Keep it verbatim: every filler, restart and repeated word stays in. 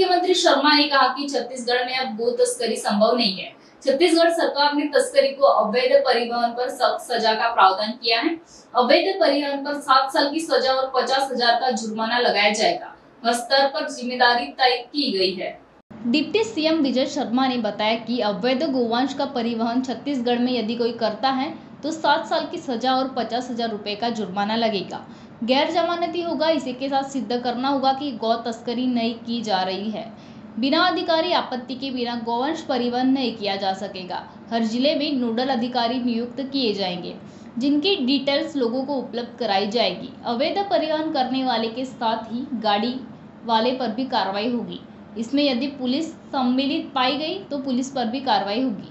मुख्यमंत्री शर्मा ने कहा कि छत्तीसगढ़ में अब गो तस्करी संभव नहीं है। छत्तीसगढ़ सरकार ने तस्करी को अवैध परिवहन पर सख्त सजा का प्रावधान किया है। अवैध परिवहन पर सात साल की सजा और पचास हजार का जुर्माना लगाया जाएगा। हर स्तर पर जिम्मेदारी तय की गई है। डिप्टी सीएम विजय शर्मा ने बताया कि अवैध गोवंश का परिवहन छत्तीसगढ़ में यदि कोई करता है तो सात साल की सजा और पचास हजार रुपए का जुर्माना लगेगा। गैर जमानती होगा। इसी के साथ सिद्ध करना होगा कि गौ तस्करी नहीं की जा रही है। बिना अधिकारी आपत्ति के बिना गोवंश परिवहन नहीं किया जा सकेगा। हर जिले में नोडल अधिकारी नियुक्त किए जाएंगे, जिनकी डिटेल्स लोगों को उपलब्ध कराई जाएगी। अवैध परिवहन करने वाले के साथ ही गाड़ी वाले पर भी कार्रवाई होगी। इसमें यदि पुलिस सम्मिलित पाई गई तो पुलिस पर भी कार्रवाई होगी।